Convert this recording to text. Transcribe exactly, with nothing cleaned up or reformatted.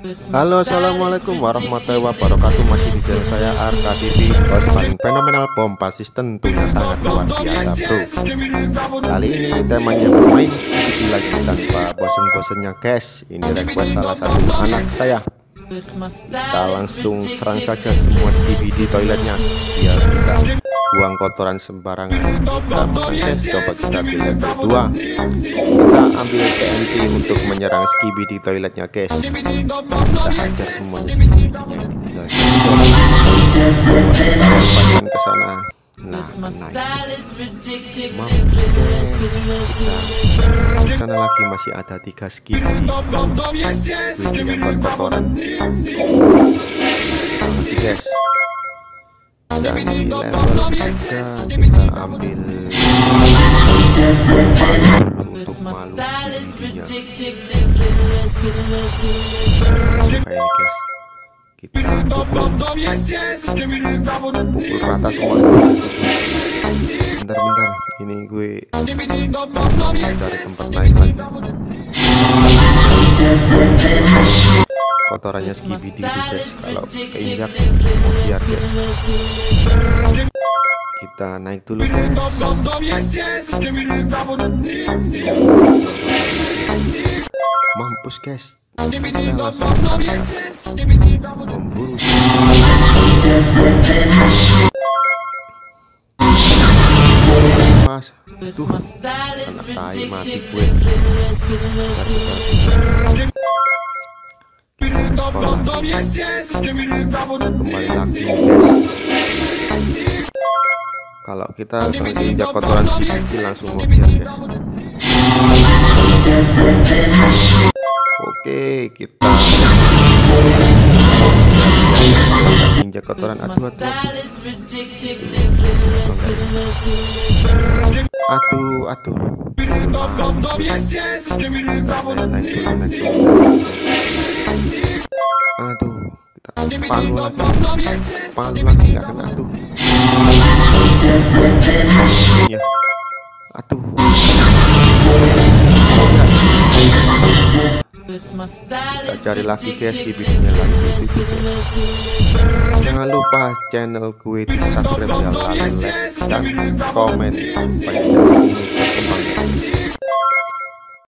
Halo, assalamualaikum warahmatullahi wabarakatuh. Masih di channel saya Arka T V, bos paling fenomenal, bombastis, tentunya sangat luar biasa bro. Kali ini temanya bermain Skibidi lagi tanpa bosen-bosennya guys. Ini request salah satu anak saya. Kita langsung serang saja semua Skibidi toiletnya biar kita buang kotoran sembarangan. Kita guys, coba kita pilih berdua. Kita ambil T N T untuk menyerang Skibidi toiletnya guys. Kita hajar semuanya Skibidinya ini. Kita ke sana. Nah, naik. Di sana lagi masih ada tiga Skibidi. Ini buat kotoran. Lagi guys. Dan di level tiga kita ambil untuk malu Skibidinya. Kayak ini guys, kita pukul pukul rata semua. Bentar-bentar, ini gue dari tempat lain lagi. Kotorannya Skibidi guys, kalau keinjak biar guys. Kita naik dulu guys. Mampus guys, kita langsung memburu mas. Tuh, anak tai mati gue. Kembali lagi guys. Kalau kita injak kotoran Skibidi langsung mobil guys. Oke, kita injak kotoran. Aduh, aduh, aduh, aduh, naik dulu, naik dulu. Aduh, kita palu lagi, palu lagi nggak kena tuh. Ya, aduh. Kita cari lagi guys Skibidinya lagi. Jangan lupa channel gue di subscribe ya, like dan komen supaya channel ini berkembang.